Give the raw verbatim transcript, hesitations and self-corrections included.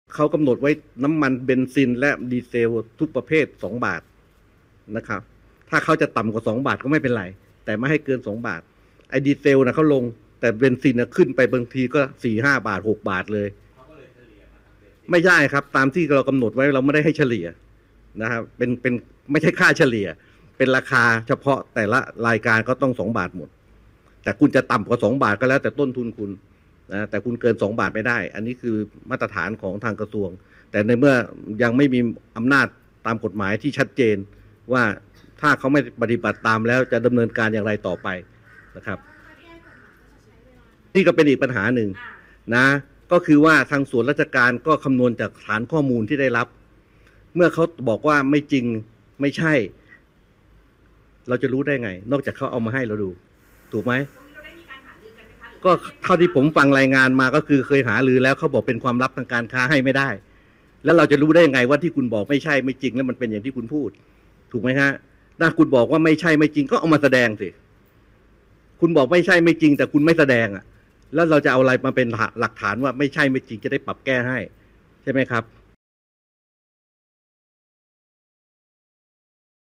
เขากำหนดไว้น้ำมันเบนซินและดีเซลทุกประเภทสองบาทนะครับถ้าเขาจะต่ำกว่าสองบาทก็ไม่เป็นไรแต่ไม่ให้เกินสองบาทไอ้ดีเซลนะเขาลงแต่เบนซินนะขึ้นไปบางทีก็สี่ห้าบาทหกบาทเลยไม่ใช่ครับตามที่เรากำหนดไว้เราไม่ได้ให้เฉลี่ยนะครับเป็นเป็นไม่ใช่ค่าเฉลี่ยเป็นราคาเฉพาะแต่ละรายการก็ต้องสองบาทหมดแต่คุณจะต่ำกว่าสองบาทก็แล้วแต่ต้นทุนคุณนะแต่คุณเกินสองบาทไม่ได้อันนี้คือมาตรฐานของทางกระทรวงแต่ในเมื่อยังไม่มีอำนาจตามกฎหมายที่ชัดเจนว่าถ้าเขาไม่ปฏิบัติตามแล้วจะดำเนินการอย่างไรต่อไปนะครับนี่ก็เป็นอีกปัญหาหนึ่งนะก็คือว่าทางส่วนราชการก็คำนวณจากฐานข้อมูลที่ได้รับเมื่อเขาบอกว่าไม่จริงไม่ใช่เราจะรู้ได้ไงนอกจากเขาเอามาให้เราดูถูกไหมก็เท่าที่ผมฟังรายงานมาก็คือเคยหารือแล้วเขาบอกเป็นความลับทางการค้าให้ไม่ได้แล้วเราจะรู้ได้ยังไงว่าที่คุณบอกไม่ใช่ไม่จริงแล้วมันเป็นอย่างที่คุณพูดถูกไหมฮะถ้าคุณบอกว่าไม่ใช่ไม่จริงก็เอามาแสดงสิคุณบอกไม่ใช่ไม่จริงแต่คุณไม่แสดงอ่ะแล้วเราจะเอาอะไรมาเป็นหลักฐานว่าไม่ใช่ไม่จริงจะได้ปรับแก้ให้ใช่ไหมครับ